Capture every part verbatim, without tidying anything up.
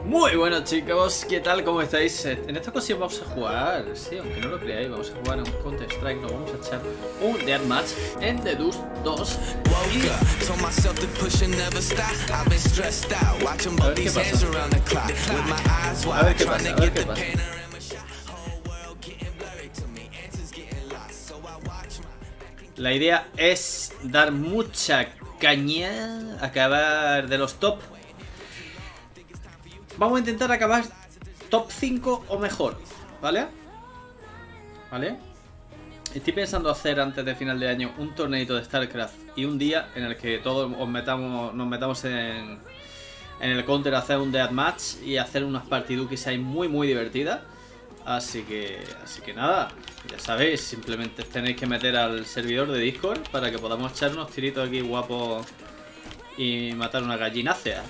Muy buenos chicos, ¿qué tal? ¿Cómo estáis? En esta ocasión vamos a jugar, sí, aunque no lo creáis, vamos a jugar en un Counter Strike, nos vamos a echar un Deathmatch en The Dust dos. Y... a ver qué pasa. A ver qué pasa, a ver qué pasa. La idea es dar mucha caña, acabar de los top. Vamos a intentar acabar top cinco o mejor, ¿vale? ¿Vale? Estoy pensando hacer antes de final de año un torneito de StarCraft y un día en el que todos os metamos, nos metamos en, en el counter a hacer un deathmatch y hacer unas partiduquis ahí muy muy divertidas. Así que, así que nada, ya sabéis, simplemente tenéis que meter al servidor de Discord para que podamos echar unos tiritos aquí guapos y matar una gallinácea.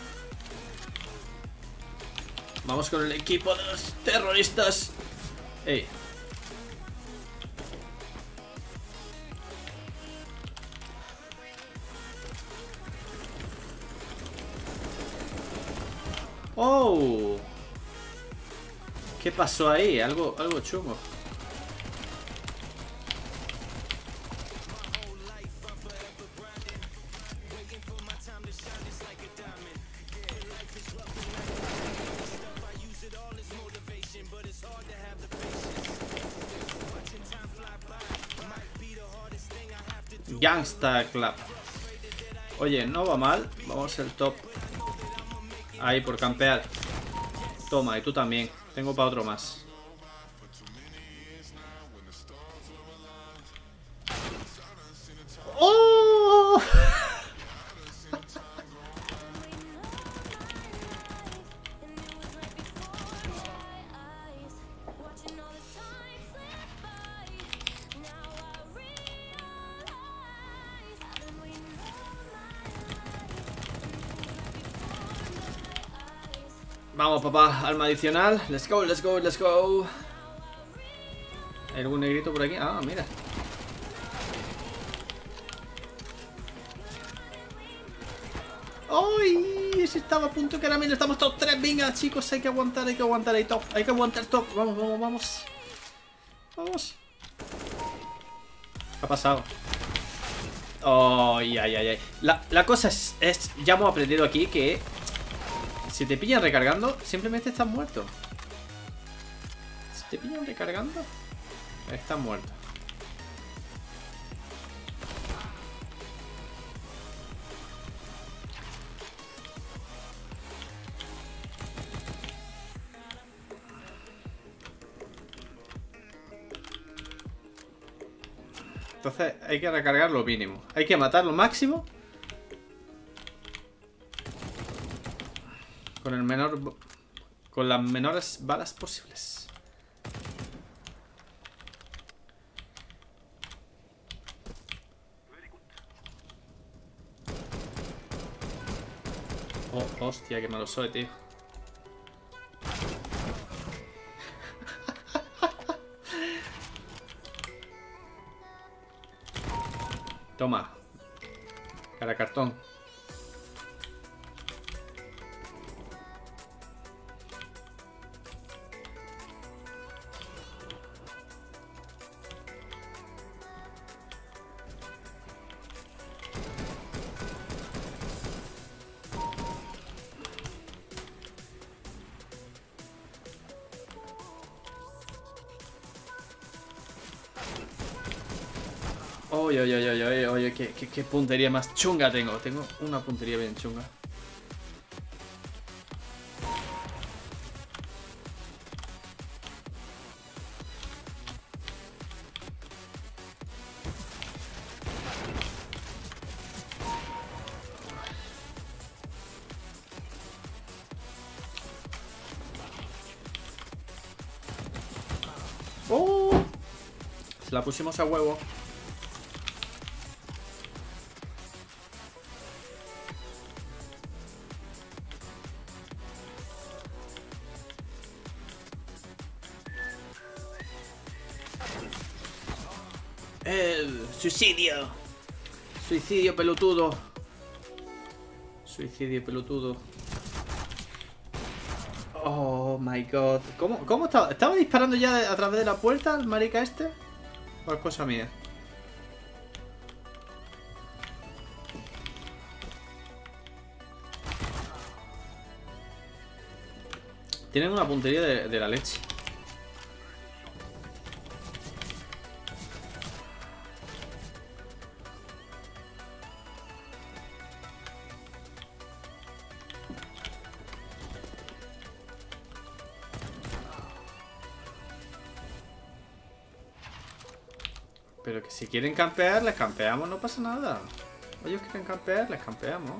Vamos con el equipo de los terroristas. Ey. Oh. ¿Qué pasó ahí? Algo, algo chungo. Gangsta Club. Oye, no va mal. Vamos a ser top. Ahí por campear. Toma, y tú también. Tengo para otro más. ¡Oh! Vamos, papá, arma adicional. Let's go, let's go, let's go. ¿Hay algún negrito por aquí? Ah, mira. ¡Ay! Ese estaba a punto de caramelo. Estamos top tres. Venga, chicos, hay que aguantar, hay que aguantar ahí top. Hay que aguantar top. Vamos, vamos, vamos. Vamos. ¿Qué ha pasado? ¡Ay, ay, ay, ay! La, la cosa es, es... Ya hemos aprendido aquí que... si te pillan recargando, simplemente estás muerto. Si te pillan recargando, estás muerto. Entonces hay que recargar lo mínimo. Hay que matar lo máximo. Con el menor... con las menores balas posibles. Oh, hostia, qué malo soy, tío. Toma. Cara cartón. Oye, oye, oye, oye, oye, ¿qué, qué, qué puntería más chunga tengo. Tengo una puntería bien chunga. ¡Oh! Se la pusimos a huevo. El suicidio. Suicidio pelotudo. Suicidio pelotudo. Oh my god. ¿Cómo, cómo estaba? ¿Estaba disparando ya de- a través de la puerta el marica este? ¿O es cosa mía? Tienen una puntería de, de la leche. Pero que si quieren campear, les campeamos, no pasa nada. Ellos quieren campear, les campeamos.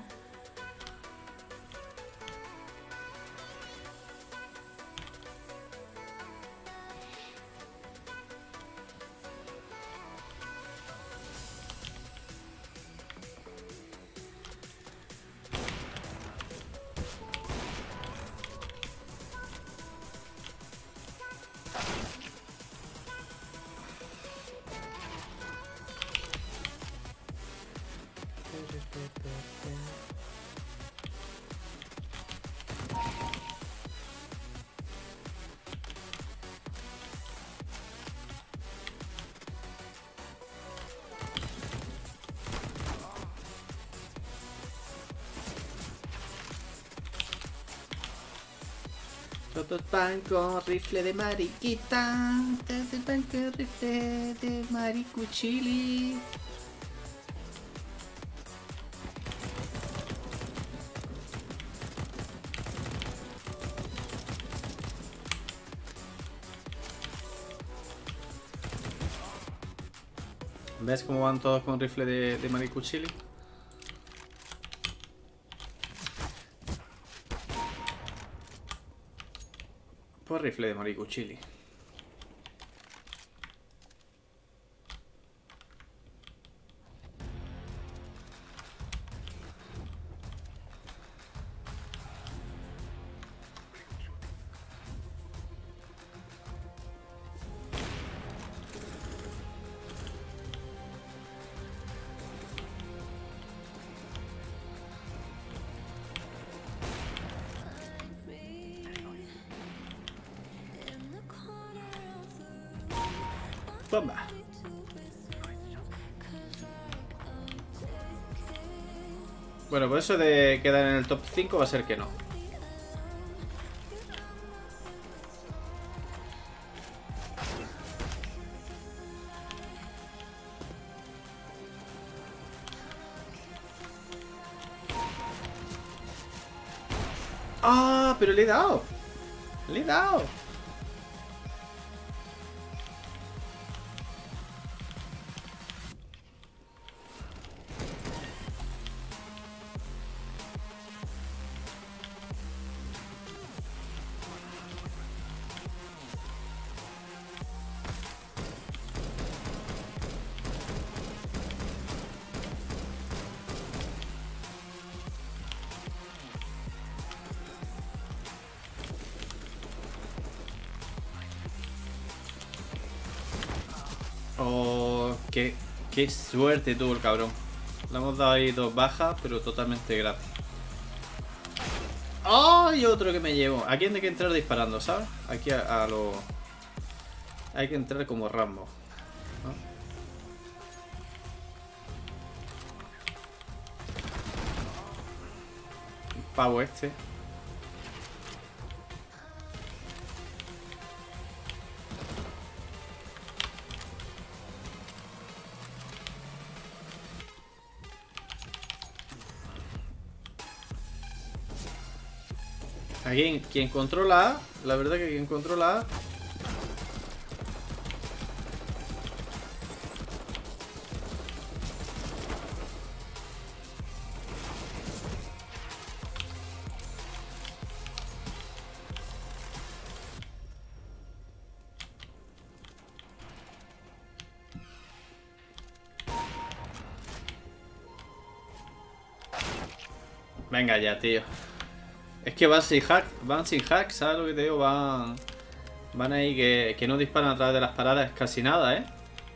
Todos van con rifle de mariquita. Todos van con rifle de maricuchili. ¿Ves cómo van todos con rifle de, de maricuchili? Pues rifle de maricuchili. Bomba. Bueno, pues eso de quedar en el top cinco va a ser que no. ¡Ah! Pero le he dado. Le he dado. Oh, qué, qué suerte tuvo el cabrón. Le hemos dado ahí dos bajas, pero totalmente gratis. ¡Oh! Y otro que me llevo. Aquí hay que entrar disparando, ¿sabes? Aquí a, a lo... Hay que entrar como Rambo, ¿no? Un pavo este. Aquí quien controla A, la verdad que quien controla A. Venga ya, tío. Es que van sin hack, van sin hack, ¿sabes lo que te digo? Van, van ahí que, que no disparan a través de las paradas casi nada, ¿eh?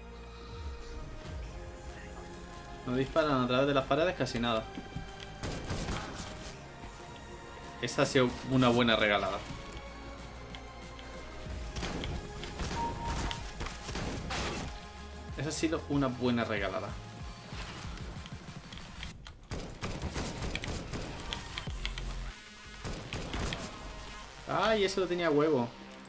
No disparan a través de las paredes casi nada. Esa ha sido una buena regalada. Esa ha sido una buena regalada. Ay, eso lo tenía huevo.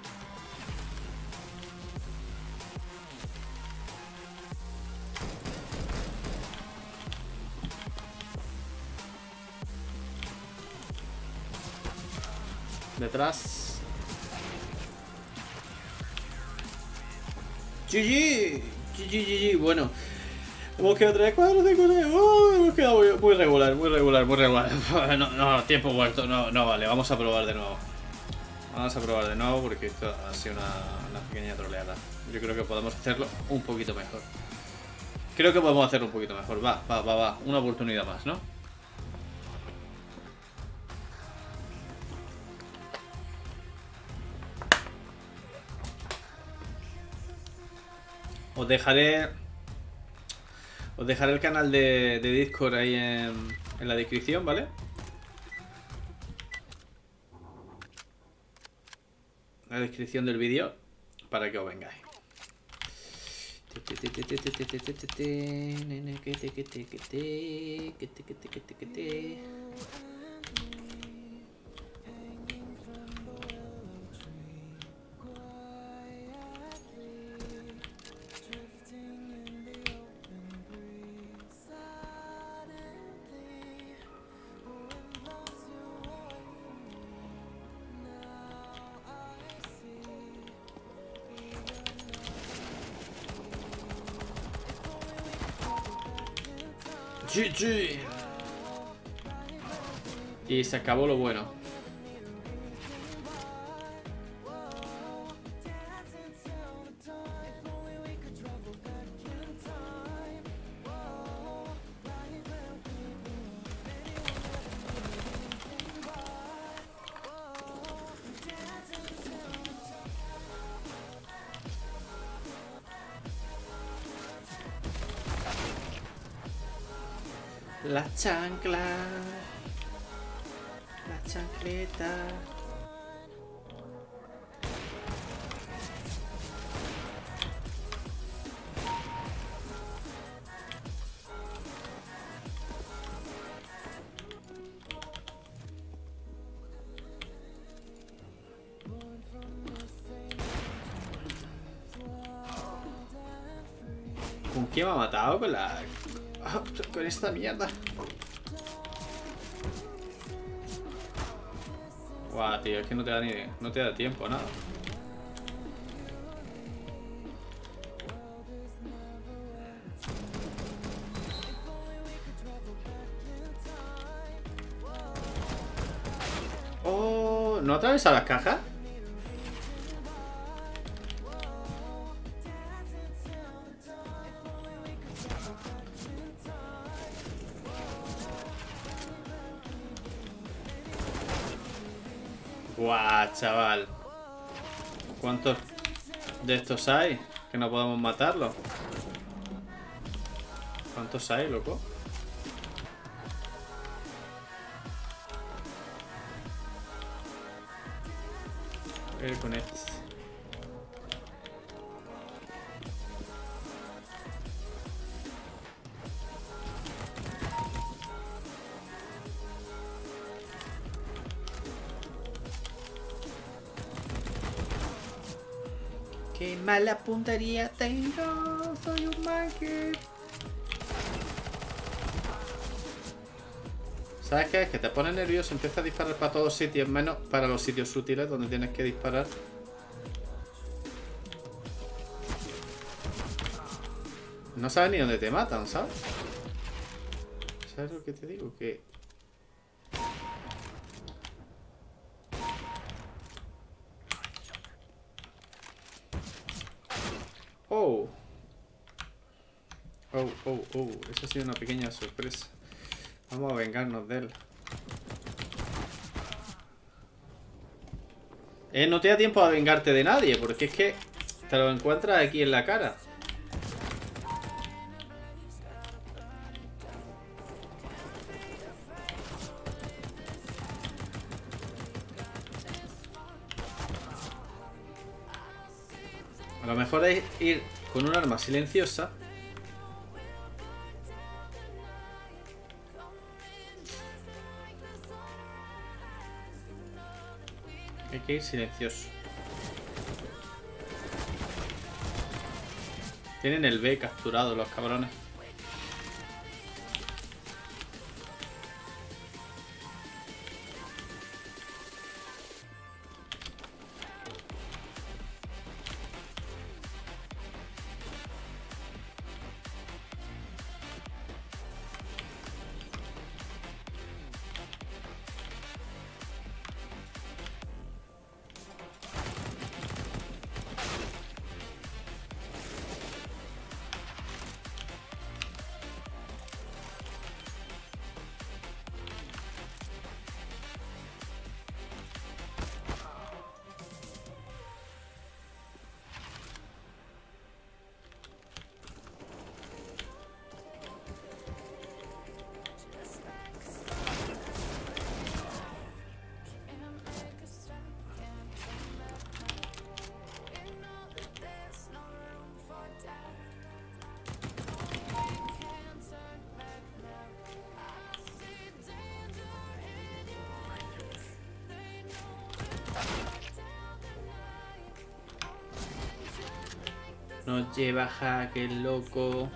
Detrás. G G. G G, G G. Bueno. Hemos quedado tres, cuatro, cinco, seis. Oh, hemos quedado muy, muy regular, muy regular, muy regular. No, no, tiempo muerto. No, no vale. Vamos a probar de nuevo. Vamos a probar de nuevo porque esto ha sido una, una pequeña troleada. Yo creo que podemos hacerlo un poquito mejor. Creo que podemos hacerlo un poquito mejor. Va, va, va, va. Una oportunidad más, ¿no? Os dejaré... Os dejaré el canal de, de Discord ahí en, en la descripción, ¿vale? La descripción del vídeo para que os vengáis. G G. Y se acabó lo bueno. La chancla, la chancleta. ¿Con quién me ha matado? Con la... con esta mierda. Guau, tío, es que no te da ni... no te da tiempo, nada. Oh, ¿no atraviesa las cajas? Guau, chaval. ¿Cuántos de estos hay? Que no podemos matarlos. ¿Cuántos hay, loco? A ver con este. Qué mala puntería tengo, soy un monkey. ¿Sabes qué? Es que te pone nervioso, empieza a disparar para todos sitios, menos para los sitios útiles donde tienes que disparar. No sabes ni dónde te matan, ¿sabes? ¿Sabes lo que te digo? Que... Oh. Oh, oh, oh. Eso ha sido una pequeña sorpresa. Vamos a vengarnos de él. Eh, no te da tiempo a vengarte de nadie, porque es que te lo encuentras aquí en la cara. A lo mejor es ir con un arma silenciosa Hay que ir silencioso. Tienen el B capturado los cabrones. Nos lleva jaque loco.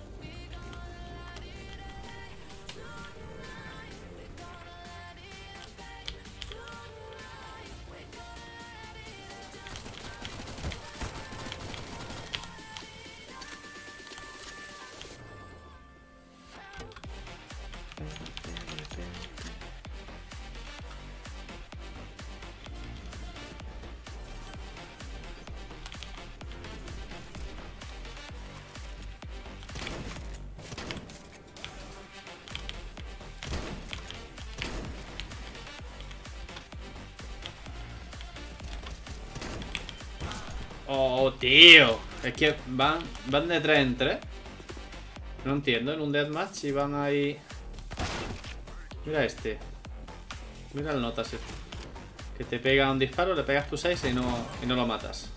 Oh, tío. Es que van, van de tres en tres. No entiendo, en un deathmatch y van ahí. Mira este. Mira el notas este. Que te pega un disparo, le pegas tu seis y no, y no lo matas.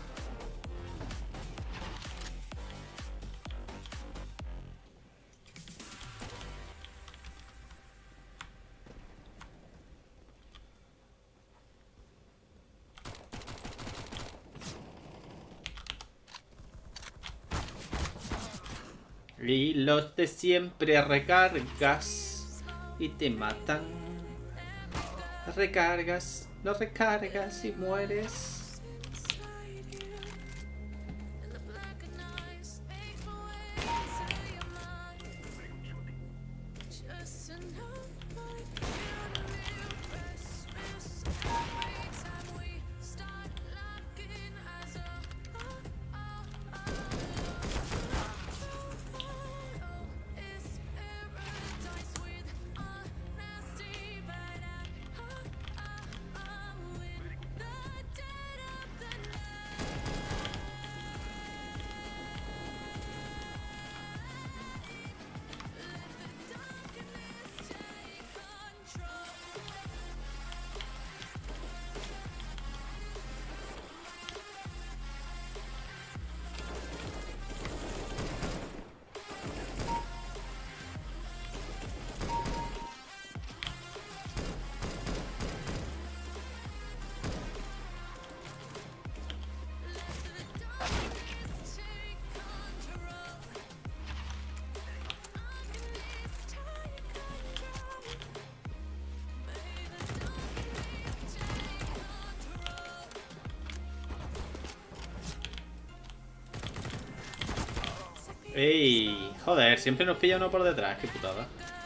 Y los de siempre recargas y te matan. Recargas, no recargas y mueres. Ey, joder, siempre nos pilla uno por detrás, qué putada.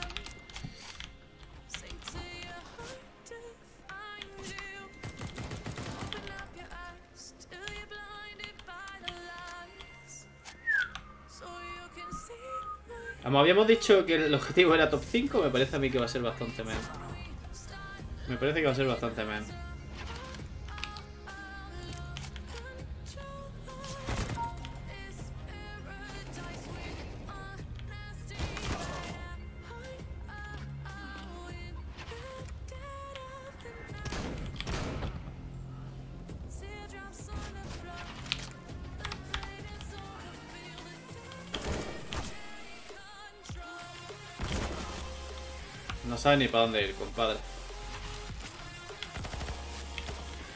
Como habíamos dicho que el objetivo era top cinco, me parece a mí que va a ser bastante menos. Me parece que va a ser bastante menos. No sabe ni para dónde ir, compadre.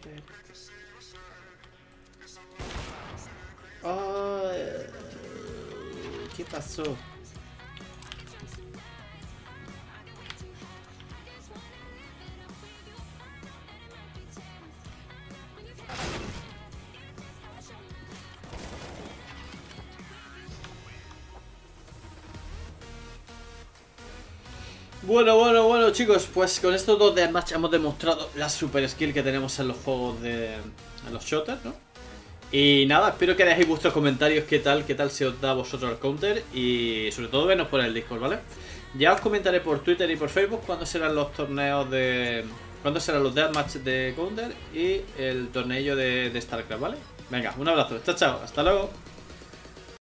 ver. Oh, ¿qué pasó? Bueno, bueno, bueno, chicos, pues con estos dos deathmatch hemos demostrado la super skill que tenemos en los juegos de... en los shooters, ¿no? Y nada, espero que dejéis vuestros comentarios qué tal, qué tal se os da a vosotros el counter y sobre todo venos por el Discord, ¿vale? Ya os comentaré por Twitter y por Facebook cuándo serán los torneos de... cuándo serán los deathmatch de counter y el torneo de, de StarCraft, ¿vale? Venga, un abrazo, chao, chao, hasta luego.